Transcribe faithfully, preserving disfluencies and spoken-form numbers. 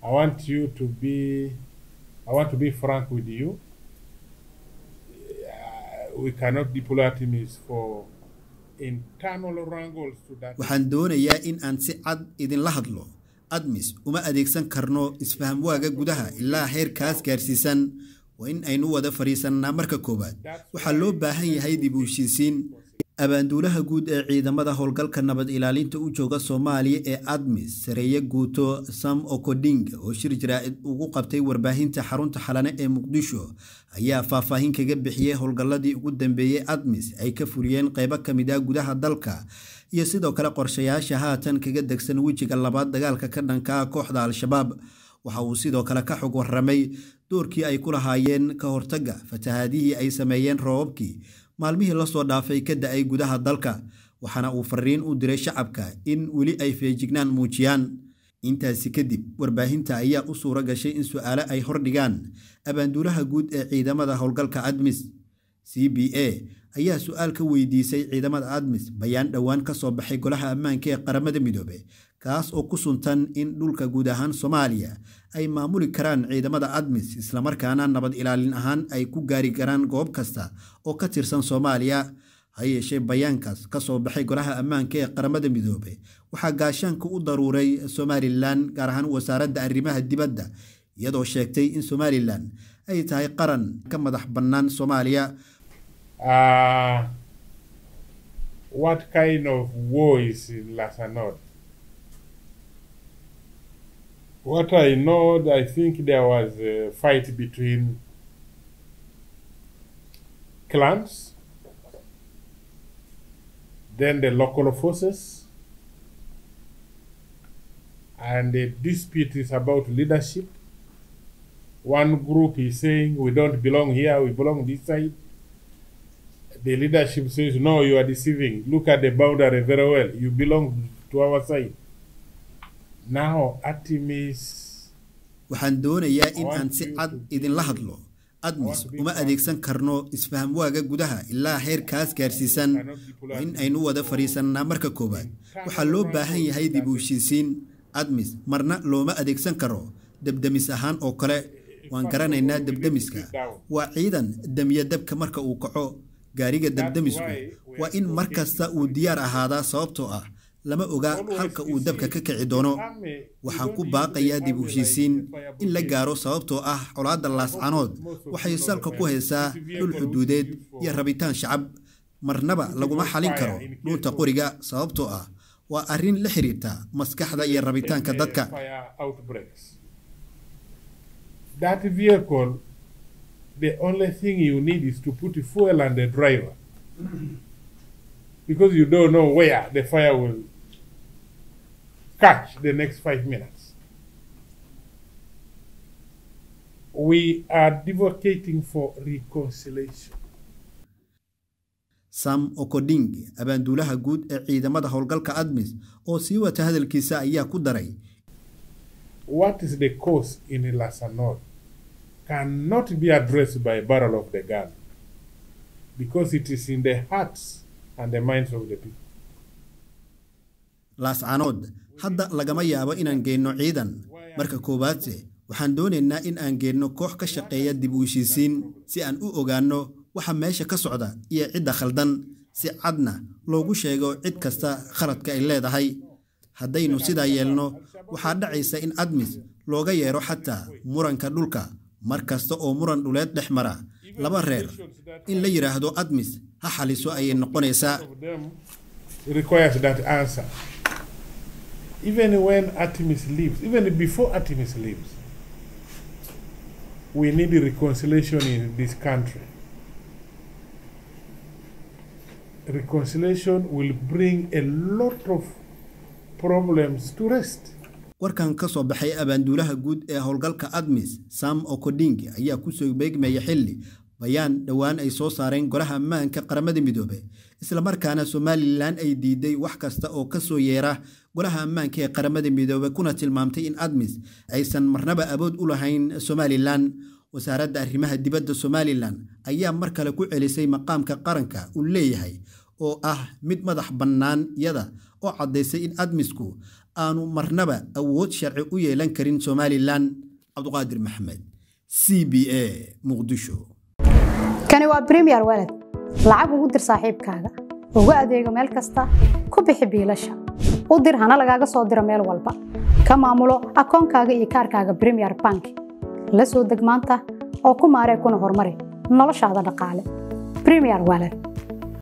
I want you to be, I want to be frank with you. Uh, we cannot deploy ATMIS for internal wrangles to that. waxaan doonayaa in aan si cad idinla hadlo. ATMIS uma adeegsan karno isfaham waaga gudaha ilaa heerkaas gaarsiisan waa in aynu wada fariisanaa marka koobaad. waxaa loo baahan yahay dib u heshiisiin. abaanduulaha guud ee ciidamada howlgalka nabad ilaalinta u jooga Soomaaliya ee ATMIS sareeya guuto Sam Okoding oo shir jiraa'id ugu qabtay warbaahinta xarunta xalane ee Muqdisho ayaa faahfaahin kaga bixiyay howlgalladii ugu dambeeyay ATMIS ay ka fuliyeen qaybo kamid ah gudaha dalka iyo sidoo kale qorshayaasha haatan kaga degsan wajiga labaad dagaalka ka dhanka ah kooxda Al-Shabaab. waxa uu sidoo kale ka xog warramay doorkii ay ku lahaayeen ka hortagga fatahaadihii ay sameeyeen roobabkii maalmihii la soo dhaafay ka da'ay gudaha dalka waxaana uu fariin u diray shacabka in weli ay feejignaan muujiyaan. intaasi kadib warbaahinta ayaa u suura gashay in su'aalo ay hordhigaan abaanduulaha guud ee ciidamada howlgalka ATMIS. C B A ayaa su'aal ka weydiisay ciidamada ATMIS bayaan dhawaan ka soo baxay golaha ammaanka ee qaramada midoobay kaas oo ku suntan in dhulka guud ahaan Soomaaliya ay maamuli karaan ciidamada ATMIS isla markaana nabad ilaalin ahaan ay ku gaari karaan goob kasta oo ka tirsan Soomaaliya. hayeeshee bayaankaas ka soo baxay golaha ammaanka ee qaramada midoobay waxaa gaashaanka u daruuray Somaliland gaar ahaan wasaaradda arrimaha dibadda iyadoo sheegtay in Somaliland ay tahay qaran ka madax bannaan Soomaaliya. Uh, what kind of war is in Lasanod? What I know, I think there was a fight between clans, then the local forces, and the dispute is about leadership. One group is saying, we don't belong here, we belong this side. The leadership says, no, you are deceiving. Look at the boundary very well. You belong to our side. Now, ATMIS... waxaan doonayaa in aan si cad idinla hadlo. ATMIS uma adeegsan karno isfaham waaga gudaha ilaa heerkaas gaarsiisan waa in aynu wada fariisanaa marka koobaad. waxaa loo baahan yahay dib u heshiisiin. ATMIS marna looma adeegsan karo dabdamis ahaan oo kale. waan garanaynaa dabdamiska waa ciidan damiya dabka marka uu kaco. gaariga dabdamisku waa in markasta uu diyaar ahaadaa sababtoo ah lama oga halka uu dabka ka kici doono. waxaan ku baaqayaa dib u heshiisiin in la gaaro sababtoo ah colaadda Laascanood waxay salka ku haysaa dhul xuduudeed iyo rabitaan shacab. marnaba laguma xalin karo dhunta qoriga sababtoo ah waa arrin la xiriirta maskaxda iyo rabitaanka dadka. That vehicle, the only thing you need is to put fuel on the driver. Because you don't know where the fire will catch the next five minutes. We are advocating for reconciliation. Sam Okoding abaanduulaha guud ee ciidamada howlgalka ATMIS oo sii wata hadalkiisa ayaa ku daray, what is the cause in Lasanod cannot be addressed by a barrel of the gun because it is in the hearts and the minds of the people. Laascanood hadda lagama yaabo inaan geyno ciidan. marka koobaadse waxaan doonaynaa in aan geyno koox ka shaqeeya dib u heshiisiin si aan u ogaano waxa meesha ka socda iyo cidda khaldan si cadna loogu sheego cid kasta khaladka ay leedahay. haddaynu sidaa yeelno waxaa dhacaysa in ATMIS looga yeero xataa muranka dhulka mar kasta oo muran dhuleed dhex mara laba reer in la yiraahdo ATMIS ha xaliso ayay noqonaysaa. requires that answer. Even when ATMIS leaves, even before ATMIS leaves, we need a reconciliation in this country. Reconciliation will bring a lot of problems to rest. warkan ka soo baxay abaanduulaha guud ee howlgalka ATMIS Sam Okoding ayaa ku soo beegmaya xilli bayaan dhawaan ay soo saareen golaha ammaanka qaramada midoobay isla markaana Somaliland ay diiday wax kasta oo ka soo yeera golaha ammaanka ee qaramada midoobay kuna tilmaamtay in ATMIS aysan marnaba awood u lahayn Somaliland. wasaaradda arrimaha dibadda Somaliland ayaa mar kale ku celisay maqaamka qaranka uu leeyahay oo ah mid madax bannaan iyada oo cadeysay in ATMISku aanu marnaba awood sharci u yeelan karin Somaliland. Cabduqaadir Maxamed, C B A, Muqdisho. kani waa Premier Wallet. lacag ugu dir saaxiibkaaga, ugu adeego meel kasta, ku bixi biilasha. u dir hana lagaaga soo diro meel walba. ka maamulo akoonkaaga iyo kaarkaaga Premier Bank. la soo deg maanta oo ku maaree kuna horumari noloshaada dhaqaale. Premier Wallet.